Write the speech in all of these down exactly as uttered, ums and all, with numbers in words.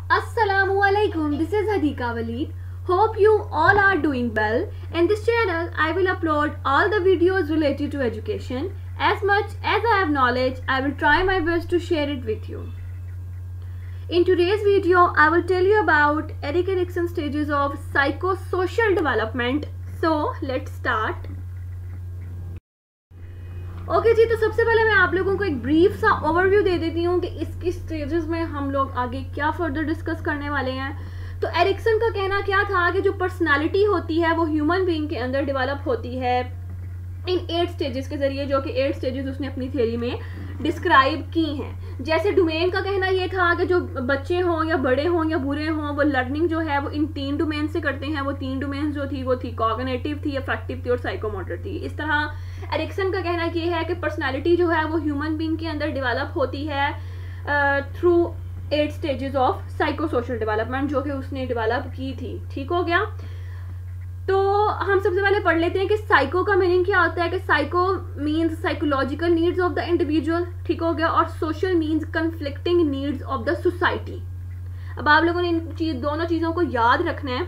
Assalamualaikum, this is Hadika Waleed. Hope you all are doing well. In this channel, I will upload all the videos related to education. As much as I have knowledge, I will try my best to share it with you. In today's video, I will tell you about Erik Erikson stages of psychosocial development. So, let's start. Okay okay जी, तो सबसे पहले मैं आप लोगों को एक brief सा ओवरव्यू दे देती हूँ कि इसकी स्टेजेस में हम लोग आगे क्या फर्दर डिस्कस करने वाले हैं। तो एरिक्सन का कहना क्या था कि जो पर्सनालिटी होती है वो ह्यूमन बीइंग के अंदर डेवलप होती है इन एट स्टेजेस के जरिए, जो कि एट स्टेजेस उसने अपनी थ्योरी में डिस्क्राइब की हैं। जैसे डोमेन का कहना ये था कि जो बच्चे हों या बड़े हों या बुरे हों, वो लर्निंग जो है वो इन तीन डोमेन से करते हैं। वो तीन डोमेन जो थी वो थी कॉग्निटिव थी, अफेक्टिव थी और साइकोमोटर थी। इस तरह एरिक्सन का कहना ये है कि पर्सनालिटी जो है वो ह्यूमन बीइंग के अंदर डेवलप होती है through eight stages of psychosocial development, जो कि उसने डेवलप की थी। ठीक हो गया। तो हम सबसे पहले पढ़ लेते हैं कि साइको का मीनिंग क्या होता है। कि psycho means psychological needs of the individual, ठीक हो गया, और social means conflicting needs of the society. अब आप लोगों ने इन चीज दोनों चीजों को याद रखना है।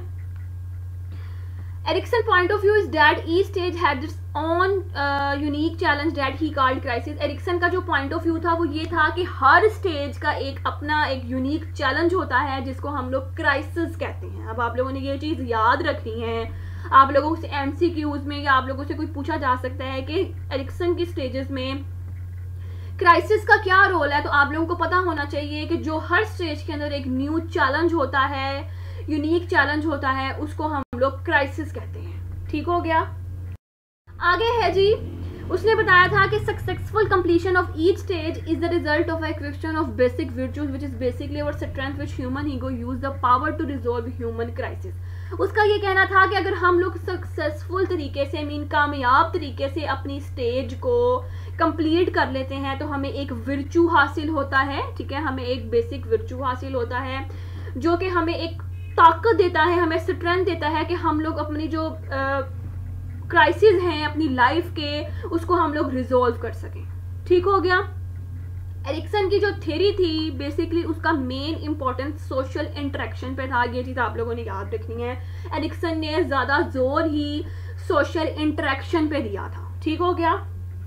Erikson point of view is that each stage had its own unique challenge that he called crisis. Erikson का जो पॉइंट ऑफ व्यू था वो ये था कि हर स्टेज का एक अपना एक यूनिक चैलेंज होता है जिसको हम लोग क्राइसिस कहते हैं। अब आप लोगों ने ये चीज याद रखनी है। आप लोगों से एमसीक्यूज में या आप लोगों से कोई पूछा जा सकता है कि एरिक्सन की स्टेजेस में क्राइसिस का क्या रोल है, तो आप लोगों को पता होना चाहिए कि जो हर स्टेज के अंदर एक न्यू चैलेंज होता है, यूनिक चैलेंज होता है, उसको हम लोग क्राइसिस कहते हैं। ठीक हो गया। आगे है जी, उसने बताया था कि successful completion of each stage is the result of acquisition of basic virtues which is basically our strength which human ego use the power to resolve human crisis. उसका ये कहना था कि अगर हम लोग सक्सेसफुल तरीके से, मीन कामयाब तरीके से अपनी स्टेज को कंप्लीट कर लेते हैं तो हमें एक विर्चू हासिल होता है। ठीक है, हमें एक बेसिक विर्चू हासिल होता है जो कि हमें एक ताकत देता है, हमें स्ट्रेंथ देता है कि हम लोग अपनी जो क्राइसिस हैं अपनी लाइफ के, उसको हम लोग रिजॉल्व कर सकें। ठीक हो गया। एरिक्सन की जो थ्योरी थी बेसिकली उसका मेन इंपॉर्टेंस सोशल इंटरेक्शन पे था। ये चीज आप लोगों ने याद रखनी है। एरिक्सन ने ज्यादा जोर ही सोशल इंटरेक्शन पे दिया था। ठीक हो गया।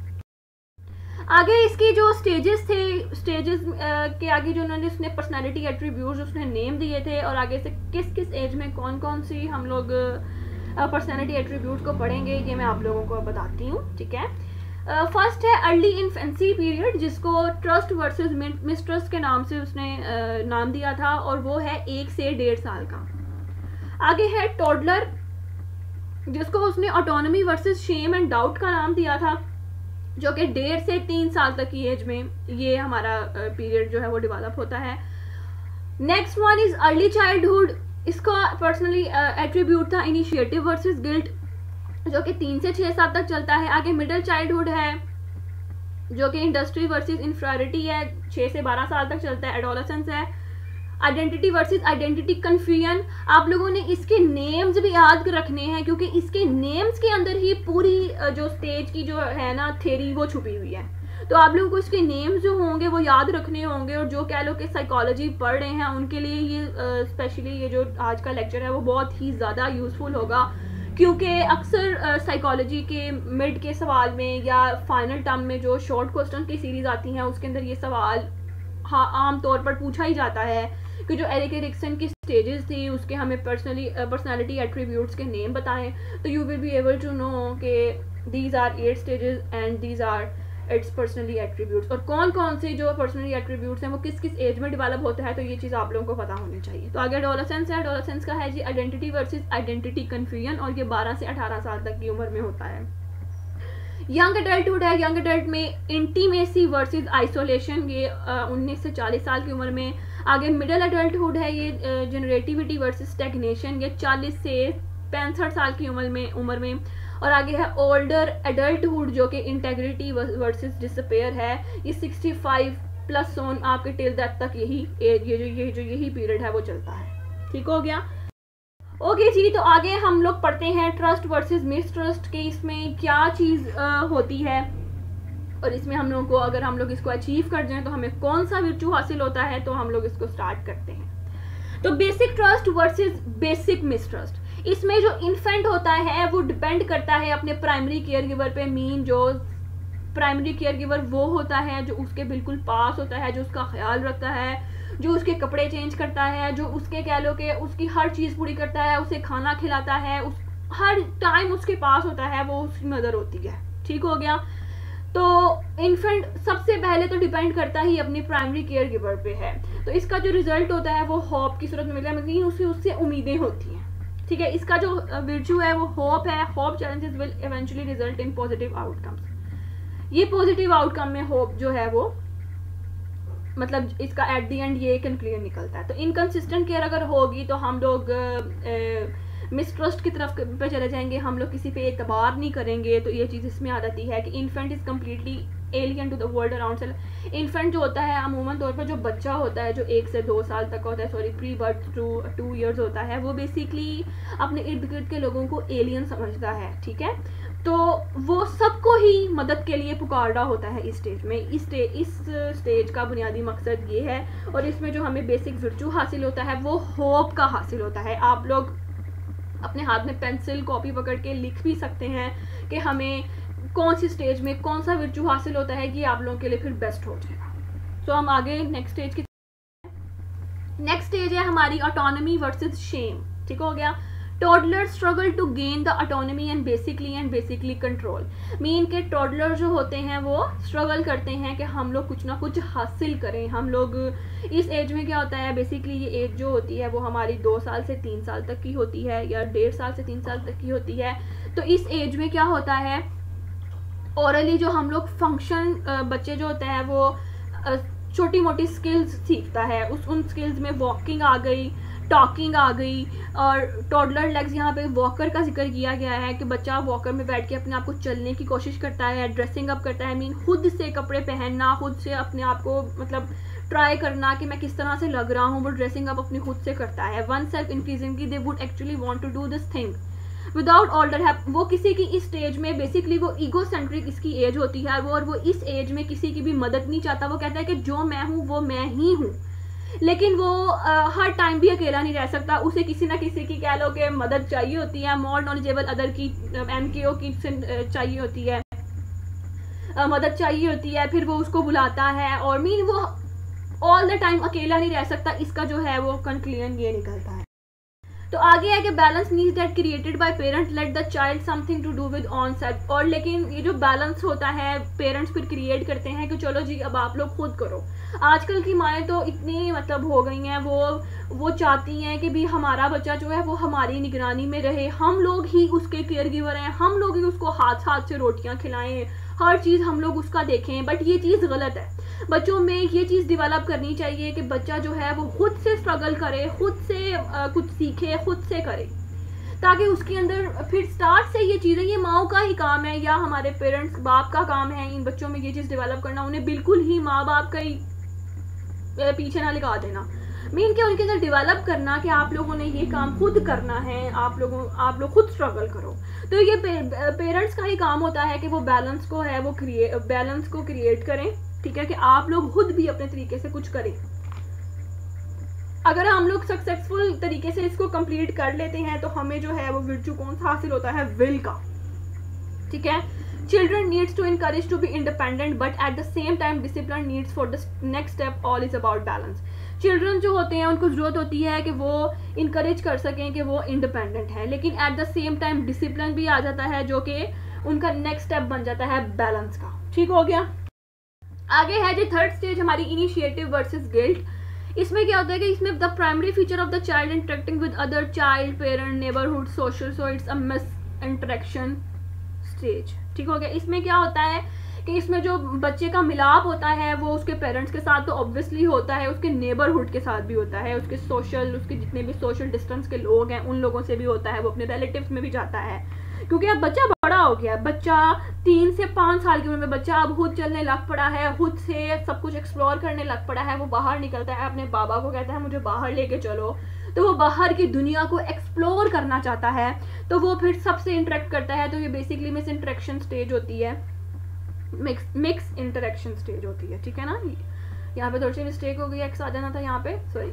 आगे इसकी जो स्टेजेस थे, स्टेजेस के आगे जो उन्होंने उसने पर्सनालिटी एट्रीब्यूट्स उसने नेम दिए थे, और आगे से किस किस एज में कौन कौन सी हम लोग पर्सनालिटी एट्रीब्यूट को पढ़ेंगे ये मैं आप लोगों को बताती हूँ। ठीक है। फर्स्ट है अर्ली इन्फेंसी पीरियड, जिसको ट्रस्ट वर्सेस मिसट्रस्ट के नाम से उसने uh, नाम दिया था, और वो है एक से डेढ़ साल का। आगे है टोडलर, जिसको उसने autonomy versus shame and doubt का नाम दिया था, जो कि डेढ़ से तीन साल तक की एज में ये हमारा पीरियड uh, जो है वो डेवलप होता है। Next one is early childhood, इसका पर्सनली एट्रीब्यूट था इनिशिएटिव वर्सेस गिल्ट, जो कि तीन से छह साल तक चलता है। आगे मिडिल चाइल्डहुड है जो कि इंडस्ट्री वर्सेस इंफीरियरिटी है, छह से बारह साल तक चलता है। एडोलेसेंस है आइडेंटिटी वर्सेस आइडेंटिटी कंफ्यूजन। आप लोगों ने इसके नेम्स भी याद रखने हैं क्योंकि इसके नेम्स के अंदर ही पूरी जो स्टेज की जो है ना थ्योरी वो छुपी हुई है। तो आप लोगों को इसके नेम्स जो होंगे वो याद रखने होंगे, और जो कह लो कि साइकोलॉजी पढ़ रहे हैं उनके लिए ये स्पेशली ये जो आज का लेक्चर है वो बहुत ही ज़्यादा यूजफुल होगा, क्योंकि अक्सर साइकोलॉजी के मिड के सवाल में या फाइनल टर्म में जो शॉर्ट क्वेश्चन की सीरीज आती हैं उसके अंदर ये सवाल हाँ आम तौर पर पूछा ही जाता है कि जो एरिक एरिक्सन की स्टेजेस थी उसके हमें पर्सनली पर्सनालिटी एट्रीब्यूट्स के नेम बताएं, तो you will be able to know कि these are eight stages and these are its personally attributes, और कौन कौन से जो पर्सनली एट्रीब्यूट्स हैं वो किस किस एज में डेवलप होता है। तो ये चीज़ आप लोगों को पता होनी चाहिए। तो आगे एडोलेसेंस है। एडोलेसेंस का है जी आइडेंटिटी वर्सेस आइडेंटिटी कंफ्यूजन, और ये बारह से अठारह साल तक की उम्र में होता है। यंग अडल्टहुड है। यंग अडल्ट में इंटीमेसी वर्सेस आइसोलेशन, ये उन्नीस से चालीस साल की उम्र में। आगे मिडिल अडल्टहुड है, ये जनरेटिविटी वर्सेस स्टैग्नेशन, ये चालीस से पैंसठ साल की उम्र में उम्र में और आगे है ओल्डर एडल्टहुड जो कि इंटेग्रिटी वर्सेस डिसअपेयर है, ये सिक्सटी फाइव प्लस ऑन आपके टिल डेथ तक यही एज ये जो ये जो यही पीरियड है वो चलता है। ठीक हो गया। ओके जी, तो आगे हम लोग पढ़ते हैं ट्रस्ट वर्सेस मिसट्रस्ट के इसमें क्या चीज़ होती है, और इसमें हम लोग को अगर हम लोग इसको अचीव कर जाएं तो हमें कौन सा विर्चू हासिल होता है, तो हम लोग इसको स्टार्ट करते हैं। तो basic trust versus basic mistrust, इसमें जो इन्फेंट होता है वो डिपेंड करता है अपने प्राइमरी केयर गिवर पे। मीन जो प्राइमरी केयर गिवर वो होता है जो उसके बिल्कुल पास होता है, जो उसका ख्याल रखता है, जो उसके कपड़े चेंज करता है, जो उसके कह लो कि उसकी हर चीज़ पूरी करता है, उसे खाना खिलाता है, उस हर टाइम उसके पास होता है, वो उसकी मदर होती है। ठीक हो गया। तो इन्फेंट सबसे पहले तो डिपेंड करता ही अपनी प्राइमरी केयर गिवर पे है, तो इसका जो रिजल्ट होता है वो होप की सूरत में मिलता है, मतलब उससे उससे उम्मीदें होती हैं। ठीक है, इसका जो विर्चू है वो होप है। Hope challenges will eventually result in positive outcomes. ये पॉजिटिव आउटकम में होप जो है वो मतलब इसका एट द एंड ये कंक्लूजन निकलता है। तो इनकंसिस्टेंट केयर अगर होगी तो हम लोग मिसट्रस्ट की तरफ पे चले जाएंगे, हम लोग किसी पे एतबार नहीं करेंगे। तो ये चीज़ इसमें आ जाती है कि infant is completely alien to the world around self. Infant जो होता है अमूमन तौर पर जो बच्चा होता है जो एक से दो साल तक होता है, sorry pre birth to two years होता है, वो बेसिकली अपने इर्द गिर्द के लोगों को एलियन समझता है। ठीक है, तो वो सबको ही मदद के लिए पुकार रहा होता है इस स्टेज में। इस स्टेज इस स्टेज का बुनियादी मकसद ये है, और इसमें जो हमें बेसिक विर्चू हासिल होता है वो होप का हासिल होता है। आप लोग अपने हाथ में पेंसिल कॉपी पकड़ के लिख भी सकते हैं कि हमें कौन सी स्टेज में कौन सा विर्चू हासिल होता है, कि आप लोगों के लिए फिर बेस्ट हो जाएगा। तो हम आगे नेक्स्ट स्टेज की नेक्स्ट स्टेज है हमारी ऑटोनॉमी वर्सेस शेम। ठीक हो गया। Toddlers struggle to gain the autonomy and basically and basically control. Mean के टॉडलर जो होते हैं वो स्ट्रगल करते हैं कि हम लोग कुछ ना कुछ हासिल करें। हम लोग इस एज में क्या होता है, बेसिकली ये एज जो होती है वो हमारी दो साल से तीन साल तक की होती है, या डेढ़ साल से तीन साल तक की होती है। तो इस एज में क्या होता है, ओरली जो हम लोग फंक्शन बच्चे जो होते हैं वो छोटी मोटी स्किल्स सीखता है। उस उन स्किल्स में वॉकिंग आ गई, टॉकिंग आ गई, और टॉडलर लेग्स यहाँ पे वॉकर का जिक्र किया गया है कि बच्चा वॉकर में बैठ के अपने आप को चलने की कोशिश करता है, ड्रेसिंग अप करता है। मीन खुद से कपड़े पहनना, खुद से अपने आप को मतलब ट्राई करना कि मैं किस तरह से लग रहा हूँ, वो ड्रेसिंग अप अपनी खुद से करता है। One self increasingly they would actually want to do this thing without order है। वो किसी की इस स्टेज में बेसिकली वो ईगो सेंट्रिक इसकी एज होती है वो, और वो इस एज में किसी की भी मदद नहीं चाहता। वो कहता है कि जो मैं हूँ वो मैं ही हूँ, लेकिन वो आ, हर टाइम भी अकेला नहीं रह सकता। उसे किसी ना किसी की कह लो कि मदद चाहिए होती है, मोर नॉलेजेबल अदर की एम के ओ की चाहिए होती है, आ, मदद चाहिए होती है। फिर वो उसको बुलाता है, और मीन वो ऑल द टाइम अकेला नहीं रह सकता। इसका जो है वो कंक्लूजन ये निकलता है। तो आगे है कि balance needs that created by parent let the child something to do with on self. और लेकिन ये जो बैलेंस होता है पेरेंट्स फिर क्रिएट करते हैं कि चलो जी अब आप लोग खुद करो। आजकल की माएँ तो इतनी मतलब हो गई हैं, वो वो चाहती हैं कि भी हमारा बच्चा जो है वो हमारी निगरानी में रहे, हम लोग ही उसके केयर गिवर हैं, हम लोग ही उसको हाथ हाथ से रोटियां खिलाएं, हर चीज़ हम लोग उसका देखें। बट ये चीज़ गलत है। बच्चों में ये चीज़ डेवलप करनी चाहिए कि बच्चा जो है वो खुद से स्ट्रगल करे, खुद से आ, कुछ सीखे, खुद से करे, ताकि उसके अंदर फिर स्टार्ट से ये चीज़ें, ये माओ का ही काम है या हमारे पेरेंट्स बाप का काम है इन बच्चों में ये चीज़ डेवलप करना। उन्हें बिल्कुल ही माँ बाप का ही पीछे ना लगा देना। मीन के उनके अंदर डेवलप करना कि आप लोगों ने ये काम खुद करना है, आप लोगों आप लोग खुद स्ट्रगल करो। तो ये पे, पेरेंट्स का ही काम होता है कि वो बैलेंस को है वो क्रिएट बैलेंस को क्रिएट करें। ठीक है, कि आप लोग खुद भी अपने तरीके से कुछ करें। अगर हम लोग सक्सेसफुल तरीके से इसको कंप्लीट कर लेते हैं तो हमें जो है वो विर्चू कौन सा हासिल होता है, विल का। ठीक है, children needs to encourage to be independent but at the same time discipline needs for the next step. All is about balance. Children जो होते हैं उनको जरूरत होती है कि वो इनकरेज कर सकें कि वो इंडिपेंडेंट है, लेकिन at the same time discipline भी आ जाता है जो कि उनका नेक्स्ट स्टेप बन जाता है बैलेंस का। ठीक हो गया। आगे है जो थर्ड स्टेज हमारी इनिशिएटिव वर्सेस गिल्ट। इसमें क्या होता है कि इसमें the primary feature of the child interacting with other child, parent, neighbourhood, social, so it's a miss interaction stage. ठीक हो गया। इसमें क्या होता है कि इसमें जो बच्चे का मिलाप होता है वो उसके पेरेंट्स के साथ तो ऑब्वियसली होता है, उसके नेबरहुड के साथ भी होता है, उसके सोशल उसके जितने भी सोशल डिस्टेंस के लोग हैं उन लोगों से भी होता है, वो अपने रिलेटिव्स में भी जाता है। क्योंकि अब बच्चा बड़ा हो गया, बच्चा तीन से पाँच साल की उम्र में बच्चा अब खुद चलने लग पड़ा है, खुद से सब कुछ एक्सप्लोर करने लग पड़ा है। वो बाहर निकलता है, अपने बाबा को कहता है मुझे बाहर लेके चलो, तो वो बाहर की दुनिया को एक्सप्लोर करना चाहता है, तो वो फिर सबसे इंटरेक्ट करता है। तो ये बेसिकली मिस इंटरेक्शन स्टेज होती है, मिक्स मिक्स इंटरेक्शन स्टेज होती है। ठीक है ना, यहाँ पे थोड़ी सी मिस्टेक हो गई, एक्स आ जाना था यहाँ पे, sorry.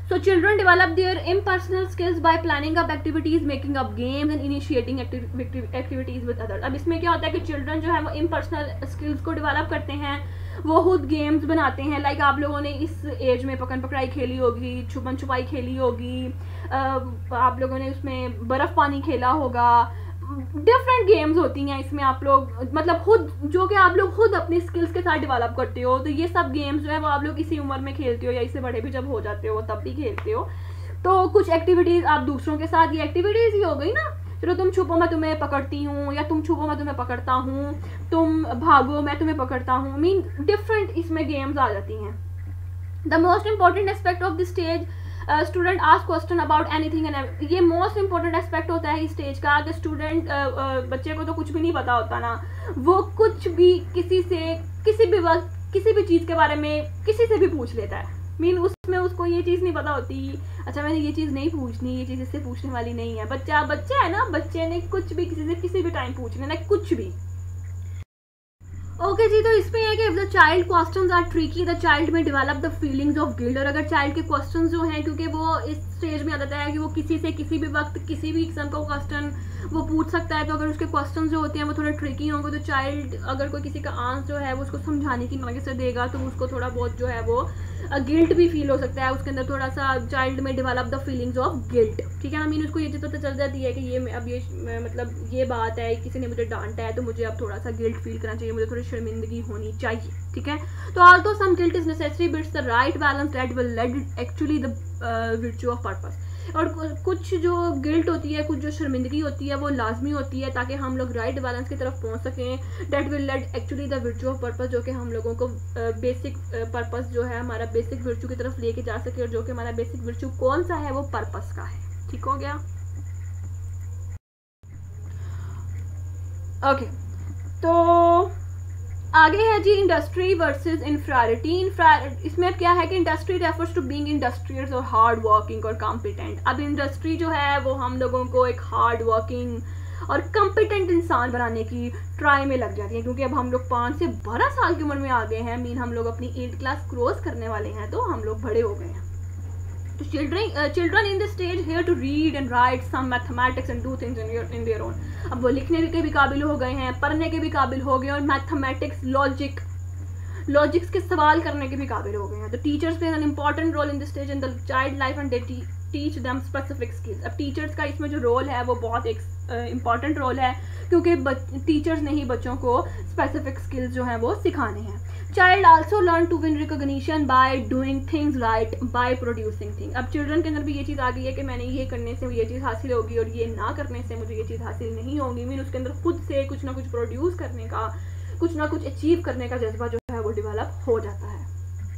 So children develop their impersonal skills by planning up activities, making up games and initiating activities with others. अब इसमें क्या होता है कि children जो है वो impersonal skills को develop करते हैं, वो खुद गेम्स बनाते हैं. लाइक आप लोगों ने इस एज में पकड़ पकड़ाई खेली होगी, छुपन छुपाई खेली होगी, आप लोगों ने उसमें बर्फ़ पानी खेला होगा. डिफरेंट गेम्स होती हैं इसमें, आप लोग मतलब खुद जो कि आप लोग खुद अपनी स्किल्स के साथ डेवलप करते हो. तो ये सब गेम्स जो है वो आप लोग इसी उम्र में खेलते हो या इससे बड़े भी जब हो जाते हो तब भी खेलते हो. तो कुछ एक्टिविटीज़ आप दूसरों के साथ, ये एक्टिविटीज़ ही हो गई ना. चलो तुम छुपो मैं तुम्हें पकड़ती हूँ, या तुम छुपो मैं तुम्हें पकड़ता हूँ, तुम भागो मैं तुम्हें पकड़ता हूँ. मीन डिफरेंट इसमें गेम्स आ जाती हैं. The most important aspect of the stage, student ask question about anything and, ये मोस्ट इंपॉर्टेंट एस्पेक्ट होता है इस स्टेज का कि स्टूडेंट uh, uh, बच्चे को तो कुछ भी नहीं पता होता ना, वो कुछ भी किसी से किसी भी वक्त किसी भी चीज़ के बारे में किसी से भी पूछ लेता है. मीन उसमें उसको ये चीज़ नहीं पता होती, अच्छा मैंने ये चीज़ नहीं पूछनी, ये चीज़ इससे पूछने वाली नहीं है. बच्चा बच्चा है ना, बच्चे ने कुछ भी किसी से किसी भी टाइम पूछ लेना, कुछ भी. ओके okay जी, तो इसमें है कि if the child questions are tricky the child में develop the feelings of guilt. और अगर चाइल्ड के क्वेश्चंस जो हैं, क्योंकि वो इस स्टेज में आ जाता है कि वो किसी से किसी भी वक्त किसी भी किस्म का क्वेश्चन वो पूछ सकता है, तो अगर उसके क्वेश्चन जो होते हैं वो थोड़ा ट्रिकी होंगे तो चाइल्ड अगर कोई किसी का आंसर जो है वो उसको समझाने की नज़र से देगा तो उसको थोड़ा बहुत जो है वो गिल्ट भी फील हो सकता है. उसके अंदर थोड़ा सा चाइल्ड में develop the feelings of guilt. ठीक है ना. मीन उसको ये चीज़ पता चल जाती है कि ये अब ये मतलब ये बात है, किसी ने मुझे डांटा है तो मुझे अब थोड़ा सा गिल्ट फील करना चाहिए, मुझे थोड़ी शर्मिंदगी होनी चाहिए. ठीक है. तो although some guilt is necessary bits the right balance that will lead actually the virtue of purpose. और कुछ जो गिल्ट होती है, कुछ जो शर्मिंदगी होती है वो लाजमी होती है ताकि हम लोग राइट बैलेंस की तरफ पहुंच सकें. That will lead actually the virtue of purpose, जो कि हम लोगों को बेसिक uh, पर्पस uh, जो है हमारा बेसिक वर्च्यू की तरफ लेके जा सके. और जो कि हमारा बेसिक वर्च्यू कौन सा है, वो पर्पस का है. ठीक हो गया. Okay okay. तो आगे है जी इंडस्ट्री वर्सेस इंफ्रारिटी. इसमें अब क्या है कि industry refers to being industrious और हार्ड वर्किंग और कॉम्पिटेंट. अब इंडस्ट्री जो है वो हम लोगों को एक हार्ड वर्किंग और कॉम्पिटेंट इंसान बनाने की ट्राई में लग जाती है, क्योंकि अब हम लोग पाँच से बारह साल की उम्र में आ गए हैं. मीन हम लोग अपनी एट क्लास क्रॉस करने वाले हैं, तो हम लोग बड़े हो गए हैं. तो children children in this stage here to read and write some mathematics and do things in their own. अब वो लिखने के भी काबिल हो गए हैं, पढ़ने के भी काबिल हो गए और मैथमेटिक्स लॉजिक लॉजिक्स के सवाल करने के भी काबिल हो गए हैं. तो teachers play an important role in this stage in the child life and they teach them specific skills. अब टीचर्स का इसमें जो रोल है वो बहुत एक इंपॉर्टेंट रोल है, क्योंकि टीचर्स ने ही बच्चों को स्पेसिफिक स्किल्स जो हैं वो सिखाने हैं. Child also learn to win recognition by doing things right by producing thing. अब चिल्ड्रन के अंदर भी ये चीज़ आ गई है कि मैंने ये करने से ये चीज़ हासिल होगी और ये ना करने से मुझे ये चीज़ हासिल नहीं होगी. मीन उसके अंदर खुद से कुछ ना कुछ प्रोड्यूस करने का, कुछ ना कुछ अचीव करने का जज्बा जो है वो डेवलप हो जाता है.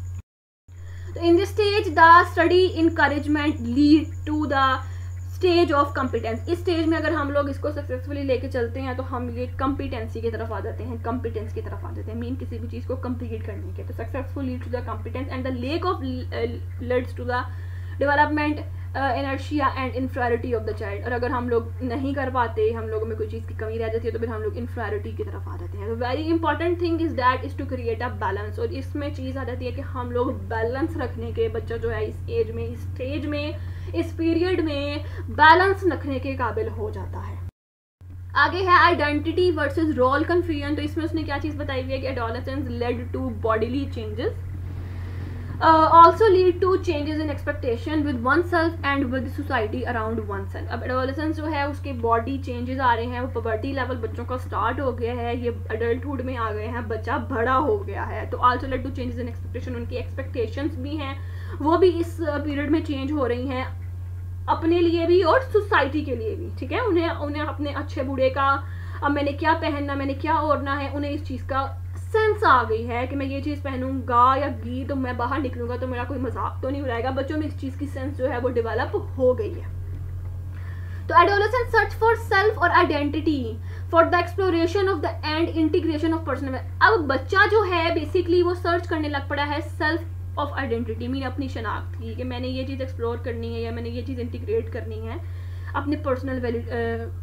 तो in this stage the study encouragement lead to the stage of competence. इस स्टेज में अगर हम लोग इसको सक्सेसफुली लेके चलते हैं तो हम ये कॉम्पिटेंसी की तरफ आ जाते हैं, कॉम्पिटेंस की तरफ आ जाते हैं. मीन किसी भी चीज़ को कंप्लीट करने के. तो successful lead to the competence and the lack of leads to the development inertia and inferiority of the child. और अगर हम लोग नहीं कर पाते, हम लोगों में कोई चीज़ की कमी रह जाती है, तो फिर हम लोग इंफ्रारिटी की तरफ आ जाते हैं. तो very important thing is that is to create a balance. और इसमें चीज़ आ जाती है कि हम लोग बैलेंस रखने के, बच्चा जो है इस एज में, इस स्टेज में, इस पीरियड में बैलेंस रखने के काबिल हो जाता है. आगे है आइडेंटिटी वर्सेस रोल कन्फ्यूजन. तो इसमें उसने क्या चीज़ बताई हुई है कि adolescence led to bodily changes, also lead to changes in expectation with one self and with society around one self. अब एडोलेसेंस जो है उसके बॉडी चेंजेस आ रहे हैं, वो पबर्टी लेवल बच्चों का स्टार्ट हो गया है, ये अडल्टहुड में आ गए हैं, बच्चा बड़ा हो गया है. तो also led to changes in expectation, उनकी एक्सपेक्टेशंस भी हैं वो भी इस पीरियड में चेंज हो रही हैं, अपने लिए भी और सोसाइटी के लिए भी. ठीक है. उन्हें उन्हें अपने अच्छे बुरे का, अब मैंने क्या पहनना, मैंने क्या ओढ़ना है, उन्हें इस चीज़ का सेंस आ गई है कि मैं ये चीज़ पहनूंगा या गी तो मैं बाहर निकलूंगा तो मेरा कोई मजाक तो नहीं उड़ाएगा. बच्चों में इस चीज़ की सेंस जो है वो डेवलप हो गई है. तो एडोलेसेंट सर्च फॉर सेल्फ और identity for the exploration of the and integration of personal. अब बच्चा जो है बेसिकली वो सर्च करने लग पड़ा है सेल्फ ऑफ आइडेंटिटी, मीन अपनी शनाख्त की, कि मैंने ये चीज़ एक्सप्लोर करनी है या मैंने ये चीज़ इंटीग्रेट करनी है, अपने पर्सनल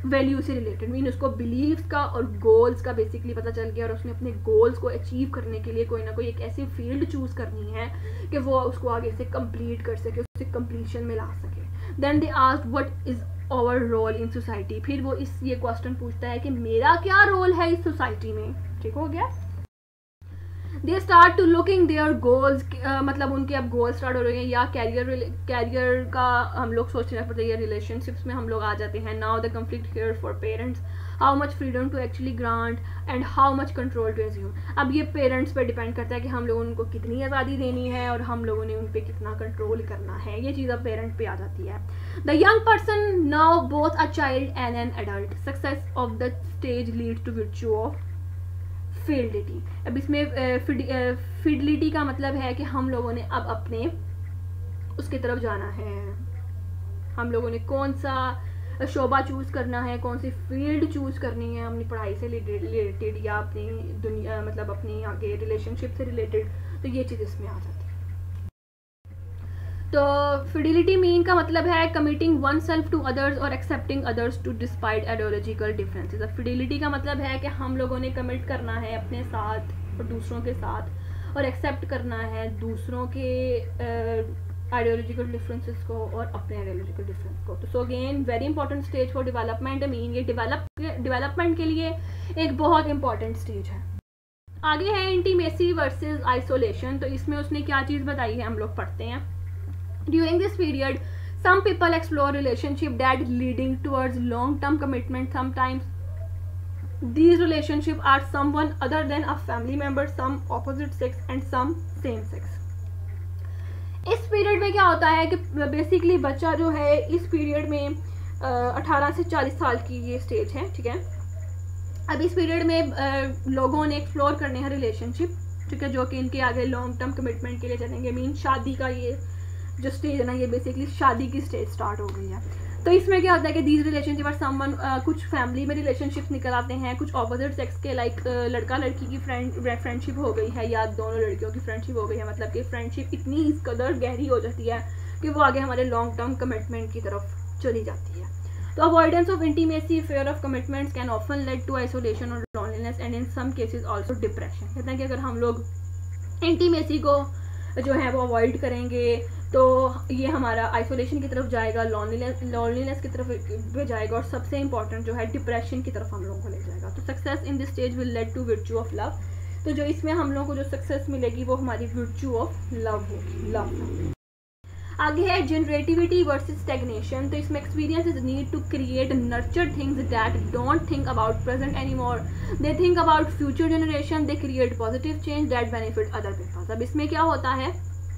वैल्यू से रिलेटेड, मीन उसको बिलीव्स का और गोल्स का बेसिकली पता चल गया और उसने अपने गोल्स को अचीव करने के लिए कोई ना कोई एक ऐसी फील्ड चूज करनी है कि वो उसको आगे से कंप्लीट कर सके, उसे कंप्लीशन में ला सके। Then they asked what is our role in society, फिर वो इस ये क्वेश्चन पूछता है कि मेरा क्या रोल है इस सोसाइटी में, ठीक हो गया। They start to looking their goals, मतलब उनके अब गोल स्टार्ट हो रहे हैं, या कैरियर कैरियर का हम लोग सोचना पड़ता है, या रिलेशनशिप्स में हम लोग आ जाते हैं। Now the conflict here for parents, how much freedom to actually grant and how much control to assume. अब ये पेरेंट्स पे डिपेंड करता है कि हम लोगों उनको कितनी आज़ादी देनी है और हम लोगों ने उन पर कितना कंट्रोल करना है, ये चीज़ अब पेरेंट पे आ जाती है। The young person now both a child and an adult, success of the stage leads to virtue of fidelity. अब इसमें फिडलिटी का मतलब है कि हम लोगों ने अब अपने उसकी तरफ जाना है, हम लोगों ने कौन सा शोबा चूज़ करना है, कौन सी फील्ड चूज़ करनी है अपनी पढ़ाई से रिलेटेड या अपनी दुनिया मतलब अपनी आगे रिलेशनशिप से रिलेटेड, तो ये चीज़ इसमें आ जाती है। तो फिडिलिटी मीन का मतलब है committing one self to others और accepting others to despite ideological differences. अब फिडिलिटी का मतलब है कि हम लोगों ने कमिट करना है अपने साथ और दूसरों के साथ और एक्सेप्ट करना है दूसरों के आइडियोलॉजिकल डिफरेंसेस को और अपने आइडियोलॉजिकल डिफरेंस को। तो so again very important stage for development, mean ये डेवलप डेवलपमेंट के लिए एक बहुत इंपॉर्टेंट स्टेज है। आगे है इंटीमेसी वर्सेस आइसोलेशन, तो इसमें उसने क्या चीज़ बताई है हम लोग पढ़ते हैं। During this period, some people explore relationship that leading towards long-term commitment. Sometimes these relationships are someone other than a family member, some opposite sex and some same sex. इस पीरियड में क्या होता है कि बेसिकली बच्चा जो है इस पीरियड में अठारह से चालीस साल की ये स्टेज है, ठीक है। अब इस पीरियड में uh, लोगों ने एक्सप्लोर करने हैं रिलेशनशिप, ठीक है, जो कि इनके आगे लॉन्ग टर्म कमिटमेंट के लिए चलेंगे। मीन शादी का ये जो स्टेज है ना, ये बेसिकली शादी की स्टेज स्टार्ट हो गई है। तो इसमें क्या होता है कि दीज रिलेशनशिप और समवन, कुछ फैमिली में रिलेशनशिप्स निकल आते हैं, कुछ ऑपोजिट सेक्स के लाइक लड़का लड़की की फ्रेंड फ्रेंडशिप हो गई है या दोनों लड़कियों की फ्रेंडशिप हो गई है, मतलब कि फ्रेंडशिप इतनी इस कदर गहरी हो जाती है कि वो आगे हमारे लॉन्ग टर्म कमिटमेंट की तरफ चली जाती है। तो avoidance of intimacy, fear of commitments can often led to isolation और loneliness and in some cases also depression. कहते हैं कि अगर हम लोग इंटीमेसी को जो है वो अवॉइड करेंगे तो ये हमारा आइसोलेशन की तरफ जाएगा, लॉनलीनेस लॉनलीनेस की तरफ भी जाएगा और सबसे इंपॉर्टेंट जो है डिप्रेशन की तरफ हम लोगों को ले जाएगा। तो success in this stage will led to virtue of love, तो जो इसमें हम लोगों को जो सक्सेस मिलेगी वो हमारी virtue ऑफ लव होगी, लव। आगे है जनरेटिविटी वर्सेस स्टैग्नेशन, तो इसमें experience is need to create nurture things that don't think about present any more, they think about future generation, they create positive change that benefit other peoples. अब इसमें क्या होता है,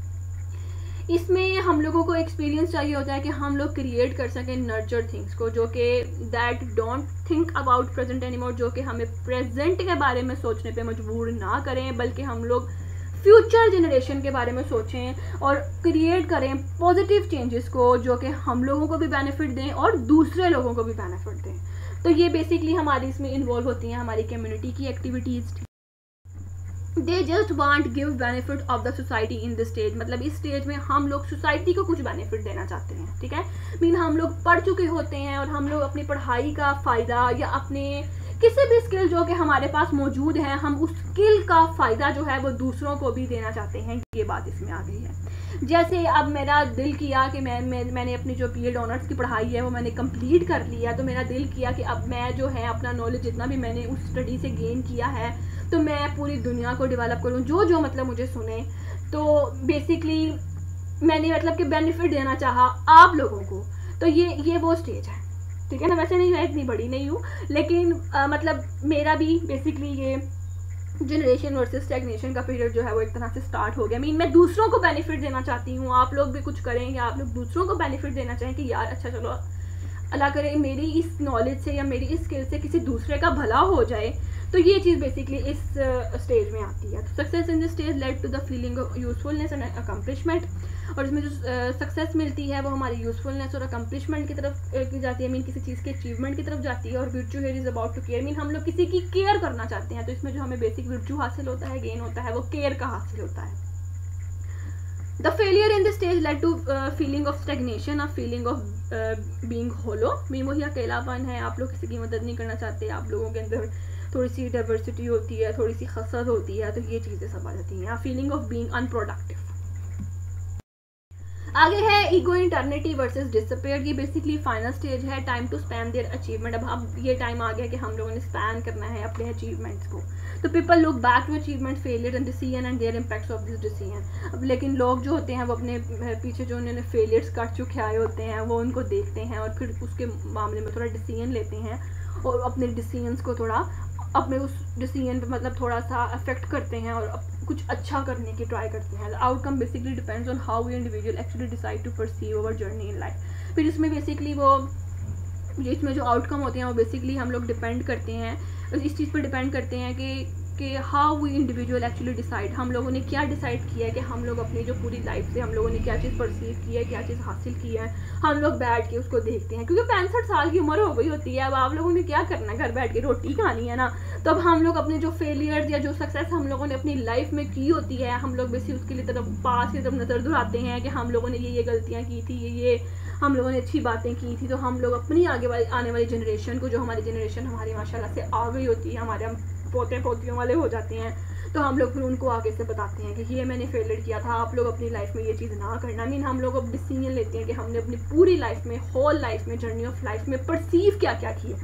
इसमें हम लोगों को एक्सपीरियंस चाहिए होता है कि हम लोग क्रिएट कर सकें नर्चर थिंग्स को, जो कि that don't think about present anymore, जो कि हमें प्रेजेंट के बारे में सोचने पे मजबूर ना करें, बल्कि हम लोग फ्यूचर जनरेशन के बारे में सोचें और क्रिएट करें पॉजिटिव चेंजेस को, जो कि हम लोगों को भी बेनिफिट दें और दूसरे लोगों को भी बेनिफिट दें। तो ये बेसिकली हमारी इसमें इन्वॉल्व होती हैं हमारी कम्युनिटी की activities. They just want give benefit of the society in this stage, मतलब इस स्टेज में हम लोग सोसाइटी को कुछ बेनिफिट देना चाहते हैं, ठीक है। मीन हम लोग पढ़ चुके होते हैं और हम लोग अपनी पढ़ाई का फ़ायदा या अपने किसी भी स्किल जो कि हमारे पास मौजूद है, हम उस स्किल का फ़ायदा जो है वो दूसरों को भी देना चाहते हैं, ये बात इसमें आ गई है। जैसे अब मेरा दिल किया कि मैं, मैं मैंने अपनी जो बी एड ऑनर्स की पढ़ाई है वो मैंने कंप्लीट कर लिया, तो मेरा दिल किया कि अब मैं जो है अपना नॉलेज जितना भी मैंने उस स्टडी से गेन किया है तो मैं पूरी दुनिया को डेवलप करूँ, जो जो मतलब मुझे सुने। तो बेसिकली मैंने मतलब कि बेनिफिट देना चाहा आप लोगों को, तो ये ये वो स्टेज है, ठीक है ना। वैसे नहीं, मैं इतनी बड़ी नहीं हूँ, लेकिन आ, मतलब मेरा भी बेसिकली ये जनरेशन वर्सेस स्टैग्नेशन का पीरियड जो है वो एक तरह से स्टार्ट हो गया। मीन मैं दूसरों को बेनिफिट देना चाहती हूँ, आप लोग भी कुछ करेंगे, आप लोग दूसरों को बेनिफिट देना चाहें कि यार अच्छा चलो अल्लाह करे मेरी इस नॉलेज से या मेरी इस स्किल से किसी दूसरे का भला हो जाए, तो ये चीज़ बेसिकली इस स्टेज में आती है। तो success in this stage led to the feeling of usefulness and accomplishment, और इसमें जो सक्सेस मिलती है वो हमारी यूजफुलनेस और अकम्पलिशमेंट की तरफ की जाती है, मीन किसी चीज़ के अचीवमेंट की तरफ जाती है। और virtue here is about to care, mean हम लोग किसी की केयर करना चाहते हैं, तो इसमें जो हमें बेसिक virtue हासिल होता है, गेन होता है, वो केयर का हासिल होता है। The failure in this stage led to uh, feeling of stagnation, a feeling of uh, being hollow. Mean वही अकेलापन है, आप लोग किसी की मदद नहीं करना चाहते, आप लोगों के अंदर थोड़ी सी डाइवर्सिटी होती है, थोड़ी सी खसत होती है, तो ये चीज़ें सब आ जाती हैं. Feeling of being unproductive. आगे है ईगो इंटरनिटी वर्सेस डिसअपीयर. ये बेसिकली फाइनल स्टेज है, time to span their achievement. अब अब ये टाइम आ गया कि हम लोगों ने स्पैन करना है अपने अचीवमेंट्स को. तो people look back to achievement, failure and decision and their impacts of this decision. अब लेकिन लोग जो होते हैं वो अपने पीछे जो उन्होंने फेलियर्स कर चुके आए होते हैं वो उनको देखते हैं और फिर उसके मामले में थोड़ा डिसीजन लेते हैं और अपने डिसीजंस को थोड़ा अपने उस डिसीजन पे मतलब थोड़ा सा अफेक्ट करते हैं और कुछ अच्छा करने की ट्राई करते हैं. Outcome basically depends on how we individual actually decide to perceive our journey in life. फिर इसमें बेसिकली वो इसमें जो आउटकम होते हैं वो बेसिकली हम लोग डिपेंड करते हैं, इस चीज़ पर डिपेंड करते हैं कि कि how we individual actually decide, हम लोगों ने क्या डिसाइड किया है कि हम लोग अपनी जो पूरी लाइफ से हम लोगों ने क्या चीज़ परसीव की है, क्या चीज़ हासिल की है. हम लोग बैठ के उसको देखते हैं क्योंकि पैंसठ साल की उम्र हो गई होती है. अब आप लोगों ने क्या करना है, घर बैठ के रोटी खानी है ना. तो अब हम लोग अपने जो फेलियर्स या जो सक्सेस हम लोगों ने अपनी लाइफ में की होती है, हम लोग बेसिकली उसके लिए तरफ पास की तरफ नज़र दुहराते हैं कि हम लोगों ने ये ये गलतियाँ की थी, ये ये हम लोगों ने अच्छी बातें की थी. तो हम लोग अपनी आगे वाली आने वाली जनरेशन को, जो हमारी जनरेशन हमारी माशाल्लाह से आ गई होती है, हमारे हम पोते पोतियों वाले हो जाते हैं, तो हम लोग फिर उनको आगे से बताते हैं कि ये मैंने फेलियर किया था, आप लोग अपनी लाइफ में ये चीज़ ना करना. मीन हम लोग अब डिसीजन लेते हैं कि हमने अपनी पूरी लाइफ में, होल लाइफ में, जर्नी ऑफ लाइफ में परसीव क्या क्या किया.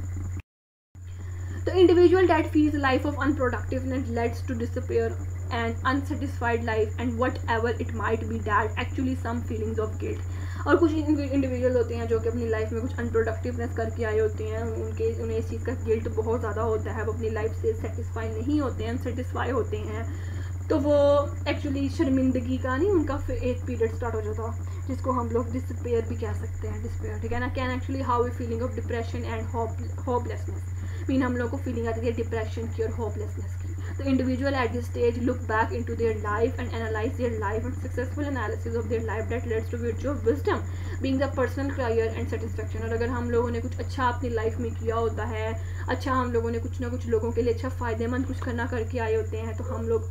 तो individual that feels life of unproductiveness leads to despair and unsatisfied life and whatever it might be that actually some feelings of guilt. और कुछ इंडिविजुअल होते हैं जो कि अपनी लाइफ में कुछ अनप्रोडक्टिवनेस करके आए होते हैं, उनके उन्हें इस चीज़ का गिल्ट बहुत ज़्यादा होता है, वो अपनी लाइफ से सेटिस्फाई नहीं होते हैं, अनसेटिस्फाई होते हैं. तो वो एक्चुअली शर्मिंदगी का नहीं, उनका एक पीरियड स्टार्ट हो जाता है जिसको हम लोग डिसपेयर भी कह सकते हैं. डिसपेयर, ठीक है ना. Can actually how a feeling of depression and hopelessness. Mean हम लोग को फीलिंग आती है डिप्रेशन की और होपलेसनेस की. तो individual at this stage look back into their life and analyse their life and successful analysis of their life that leads to virtue of wisdom being the personal clear and satisfaction. और अगर हम लोगों ने कुछ अच्छा अपनी life में किया होता है, अच्छा हम लोगों ने कुछ ना कुछ लोगों के लिए अच्छा फ़ायदेमंद कुछ करना करके आए होते हैं, तो हम लोग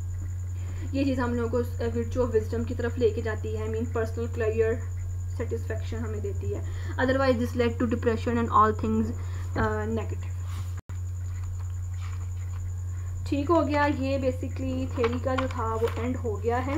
ये चीज़ हम लोगों को वर्च्यू ऑफ विजडम की तरफ लेके जाती है. मीन पर्सनल क्लियर सेटिस्फैक्शन हमें देती है. Otherwise this led to depression and all things negative. ठीक हो गया. ये बेसिकली थ्योरी का जो था वो एंड हो गया है.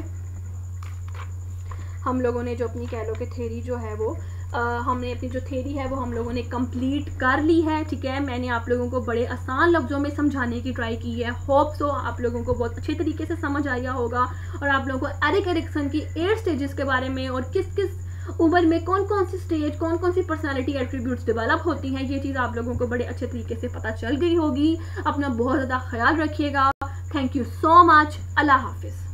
हम लोगों ने जो अपनी कह लो कि थ्योरी जो है वो आ, हमने अपनी जो थ्योरी है वो हम लोगों ने कंप्लीट कर ली है. ठीक है, मैंने आप लोगों को बड़े आसान लफ्ज़ों में समझाने की ट्राई की है. होप सो आप लोगों को बहुत अच्छे तरीके से समझ आया होगा और आप लोगों को एरिक एरिक्सन की एट स्टेजेस के बारे में और किस किस उम्र में कौन कौन सी स्टेज, कौन कौन सी पर्सनालिटी एट्रीब्यूट्स डेवलप होती हैं, ये चीज़ आप लोगों को बड़े अच्छे तरीके से पता चल गई होगी. अपना बहुत ज़्यादा ख्याल रखिएगा. Thank you so much. अल्लाह हाफिज़.